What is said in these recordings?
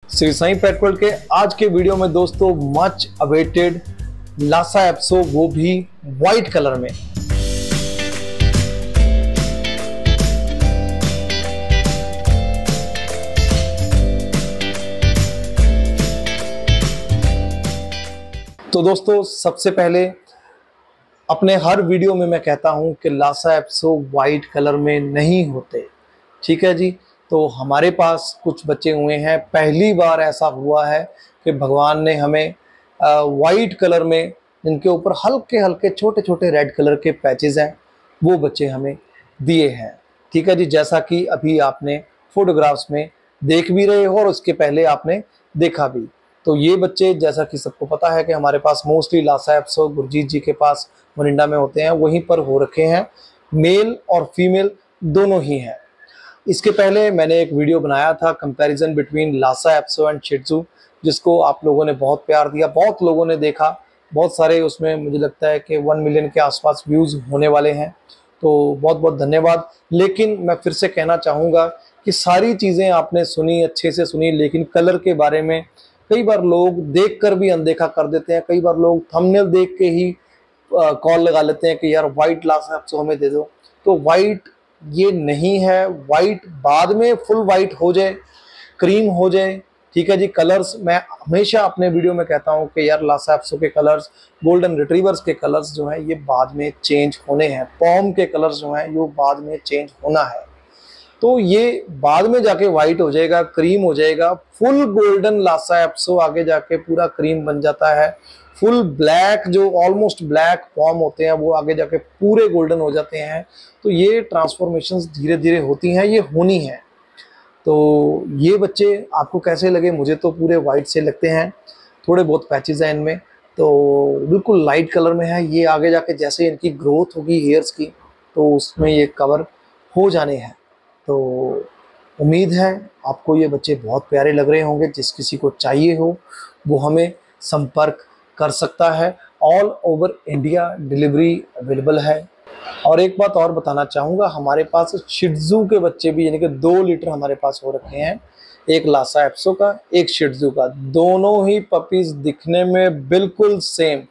श्री साईं पेट world के आज के वीडियो में दोस्तों मच अवेटेड लासा एप्सो, वो भी व्हाइट कलर में। तो दोस्तों सबसे पहले अपने हर वीडियो में मैं कहता हूं कि लासा एप्सो व्हाइट कलर में नहीं होते, ठीक है जी। तो हमारे पास कुछ बच्चे हुए हैं, पहली बार ऐसा हुआ है कि भगवान ने हमें वाइट कलर में, जिनके ऊपर हल्के हल्के छोटे छोटे रेड कलर के पैचेस हैं, वो बच्चे हमें दिए हैं, ठीक है जी। जैसा कि अभी आपने फोटोग्राफ्स में देख भी रहे हो और उसके पहले आपने देखा भी। तो ये बच्चे, जैसा कि सबको पता है कि हमारे पास mostly Lhasa Apso Gurjeet ji के पास मोरिंडा में होते हैं, वहीं पर हो रखे हैं। मेल और फीमेल दोनों ही हैं। इसके पहले मैंने एक वीडियो बनाया था comparison between Lhasa Apso and Shih Tzu, जिसको आप लोगों ने बहुत प्यार दिया, बहुत लोगों ने देखा, बहुत सारे उसमें मुझे लगता है कि 1 मिलियन के आसपास व्यूज़ होने वाले हैं। तो बहुत बहुत धन्यवाद। लेकिन मैं फिर से कहना चाहूँगा कि सारी चीज़ें आपने सुनी, अच्छे से सुनी, लेकिन कलर के बारे में कई बार लोग देख कर भी अनदेखा कर देते हैं। कई बार लोग थंबनेल देख के ही कॉल लगा लेते हैं कि यार वाइट लासा एप्सो हमें दे दो। तो वाइट ये नहीं है, वाइट बाद में फुल वाइट हो जाए, क्रीम हो जाए, ठीक है जी। कलर्स मैं हमेशा अपने वीडियो में कहता हूं कि यार लासा एप्सो के कलर्स, गोल्डन रिट्रीवर्स के कलर्स जो हैं ये बाद में चेंज होने हैं, पॉम के कलर्स जो हैं ये बाद में चेंज होना है। तो ये बाद में जाके वाइट हो जाएगा, क्रीम हो जाएगा। फुल गोल्डन लासा एप्सो आगे जाके पूरा क्रीम बन जाता है। फुल ब्लैक, जो ऑलमोस्ट ब्लैक फॉर्म होते हैं, वो आगे जाके पूरे गोल्डन हो जाते हैं। तो ये ट्रांसफॉर्मेशंस धीरे धीरे होती हैं, ये होनी है। तो ये बच्चे आपको कैसे लगे? मुझे तो पूरे वाइट से लगते हैं, थोड़े बहुत पैचेस हैं इनमें, तो बिल्कुल लाइट कलर में है। ये आगे जाके जैसे इनकी ग्रोथ होगी हेयर्स की, तो उसमें ये कवर हो जाने हैं। तो उम्मीद है आपको ये बच्चे बहुत प्यारे लग रहे होंगे। जिस किसी को चाहिए हो वो हमें संपर्क कर सकता है। All over India delivery available है। और एक बात और बताना चाहूँगा, हमारे पास शिह त्ज़ू के बच्चे भी, यानी कि 2 लीटर हमारे पास हो रखे हैं, एक लासा एप्सो का, एक शिह त्ज़ू का। दोनों ही पपीज़ दिखने में बिल्कुल सेम।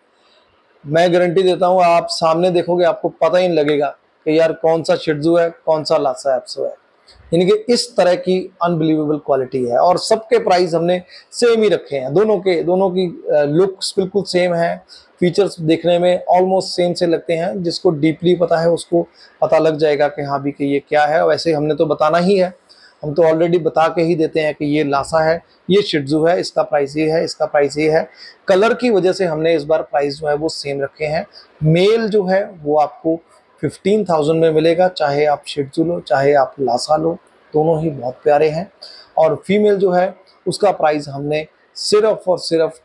मैं गारंटी देता हूँ, आप सामने देखोगे आपको पता ही नहीं लगेगा कि यार कौन सा शिह त्ज़ू है, कौन सा लासा एप्सो है। यानी कि इस तरह की अनबिलीवेबल क्वालिटी है। और सबके प्राइस हमने सेम ही रखे हैं, दोनों की लुक्स बिल्कुल सेम है, फीचर्स देखने में ऑलमोस्ट सेम से लगते हैं। जिसको डीपली पता है उसको पता लग जाएगा कि हाँ भी कि ये क्या है। वैसे हमने तो बताना ही है, हम तो ऑलरेडी बता के ही देते हैं कि ये लासा है, ये शिह त्ज़ू है, इसका प्राइस ये है, इसका प्राइस ये है। कलर की वजह से हमने इस बार प्राइस जो है वो सेम रखे हैं। मेल जो है वो आपको 15,000 में मिलेगा, चाहे आप शिह त्ज़ू लो, चाहे आप लासा लो, दोनों ही बहुत प्यारे हैं। और फीमेल जो है उसका प्राइस हमने सिर्फ और सिर्फ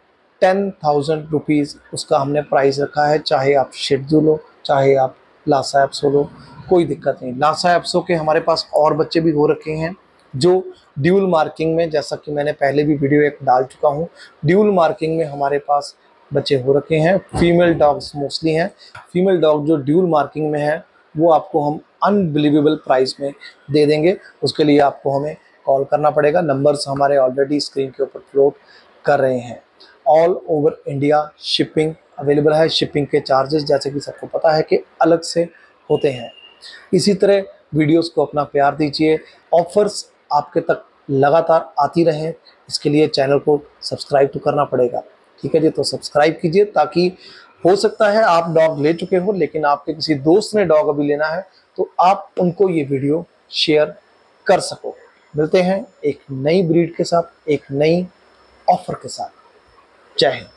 10,000 रुपीज़ उसका हमने प्राइस रखा है। चाहे आप शिह त्ज़ू लो, चाहे आप लासा एप्सो लो, कोई दिक्कत नहीं। लासा एप्सो के हमारे पास और बच्चे भी हो रखे हैं जो ड्यूल मार्किंग में, जैसा कि मैंने पहले भी वीडियो एक डाल चुका हूँ, ड्यूल मार्किंग में हमारे पास बच्चे हो रखे हैं। फीमेल डॉग्स मोस्टली हैं। फीमेल डॉग जो ड्यूल मार्किंग में है वो आपको हम अनबिलीवेबल प्राइस में दे देंगे। उसके लिए आपको हमें कॉल करना पड़ेगा। नंबर्स हमारे ऑलरेडी स्क्रीन के ऊपर फ्लोट कर रहे हैं। All over India shipping available है। शिपिंग के चार्जेस जैसे कि सबको पता है कि अलग से होते हैं। इसी तरह वीडियोस को अपना प्यार दीजिए, ऑफर्स आपके तक लगातार आती रहें, इसके लिए चैनल को सब्सक्राइब तो करना पड़ेगा, ठीक है जी। तो सब्सक्राइब कीजिए, ताकि हो सकता है आप डॉग ले चुके हो लेकिन आपके किसी दोस्त ने डॉग अभी लेना है, तो आप उनको ये वीडियो शेयर कर सको। मिलते हैं एक नई ब्रीड के साथ, एक नई ऑफर के साथ। जय हिंद।